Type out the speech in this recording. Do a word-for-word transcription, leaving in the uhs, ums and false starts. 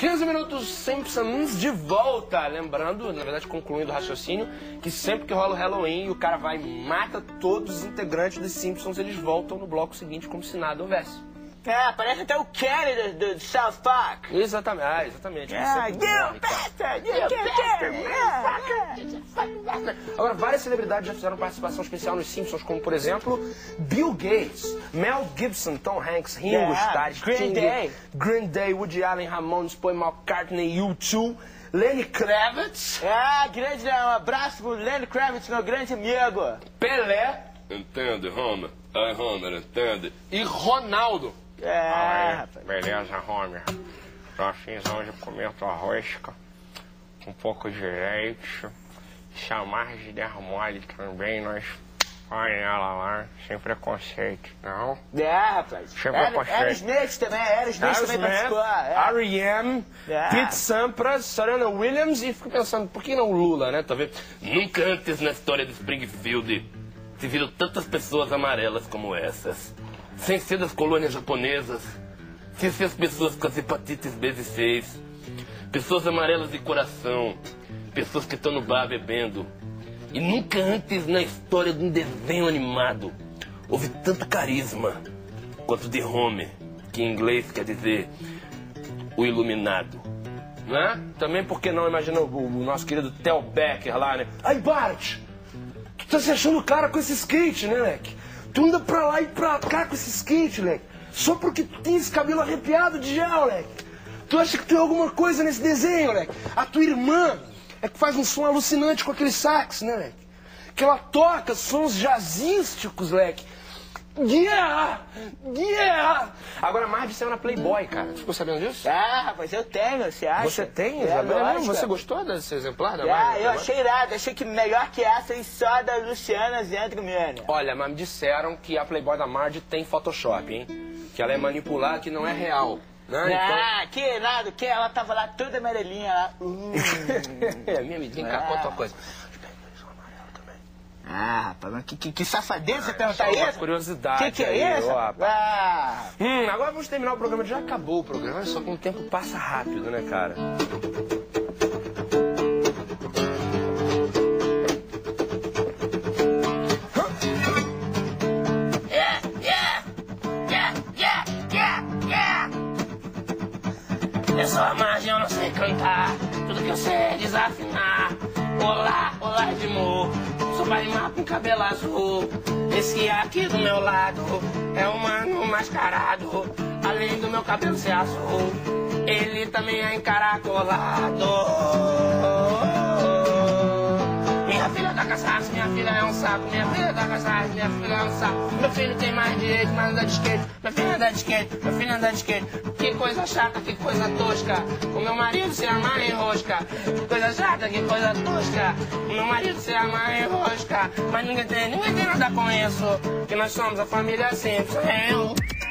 quinze minutos Simpsons de volta. Lembrando, na verdade concluindo o raciocínio, que sempre que rola o Halloween e o cara vai e mata todos os integrantes dos Simpsons, eles voltam no bloco seguinte como se nada houvesse. É, parece até o Kenny do, do South Park. Exatamente, ah, exatamente. Ah, you bastard, you bastard. Agora, várias celebridades já fizeram participação especial nos Simpsons, como, por exemplo, Bill Gates, Mel Gibson, Tom Hanks, Ringo Yeah, Starr, Green Sting, Day. Green Day, Woody Allen, Ramones, Paul McCartney, U dois, Lenny Kravitz, Ah, grande, um abraço pro Lenny Kravitz, meu grande amigo. Pelé, entende, Homer? É, Homer, entende? E Ronaldo. É, Aí, rapaz. beleza, Homer. Nós fiz hoje comer tua rosca com um pouco de leite, chamar de der mole também, nós põe ela lá, sem preconceito, não? É, rapaz. Sem Era- preconceito. Aerosmith também, Aerosmith também participou. É. R E M, É. Pete Sampras, Serena Williams, e fico pensando, por que não o Lula, né? Talvez nunca antes na história de Springfield se viram tantas pessoas amarelas como essas. Sem ser das colônias japonesas, sem ser as pessoas com as hepatites B e C, pessoas amarelas de coração, pessoas que estão no bar bebendo. E nunca antes na história de um desenho animado houve tanto carisma quanto de Homer, que em inglês quer dizer o iluminado. Né? Também porque não, imagina o, o nosso querido Theo Becker lá, né? Aí, Bart, tu tá se achando cara com esse skate, né, leque? Tu anda pra lá e pra cá com esse skate, leque. Só porque tu tem esse cabelo arrepiado de gel, leque. Tu acha que tu é alguma coisa nesse desenho, leque? A tua irmã é que faz um som alucinante com aquele sax, né, leque? Que ela toca sons jazzísticos, leque. Yeah! Yeah! Agora, a Marge saiu na Playboy, cara. Tu ficou sabendo disso? Ah, rapaz, eu tenho, você acha? Você tem, É, Isabel? lógico. Você gostou desse exemplar da Ah, Marge? eu achei irado, achei que melhor que essa e só da Luciana Zentromani. Olha, mas me disseram que a Playboy da Marge tem Photoshop, hein? Que ela é manipular, que não é real. Né? Ah, que irado, que ela tava lá toda amarelinha lá. Uh. Então... Minha amiga, cá, Ah. conta uma coisa. Ah, rapaz, mas que, que, que safadeza você perguntar Só uma isso? curiosidade Que que é aí, isso? ó, rapaz. Ah, Hum, agora vamos terminar o programa. Já acabou o programa, só que o tempo passa rápido, né, cara? yeah, yeah, yeah, yeah, yeah, yeah. Eu sou a Marge, eu não sei cantar. Tudo que eu sei é desafinar. Olá, olá de amor. Sou Barimar com cabelo azul. Esse aqui do meu lado é um mano mascarado. Além do meu cabelo ser azul, ele também é encaracolado. Minha filha tá cachaça, minha filha é um saco. Minha filha tá cachaça, minha filha é um saco. Meu filho tem mais direito, mas anda de skate. Minha filha anda de skate, meu filho anda de skate. Que coisa chata, que coisa tosca. O meu marido se amarra em rosca. Que coisa chata, que coisa tosca. O meu marido se amarra em rosca. Mas ninguém tem, ninguém tem nada com isso. Que nós somos a família Simpson. Eu...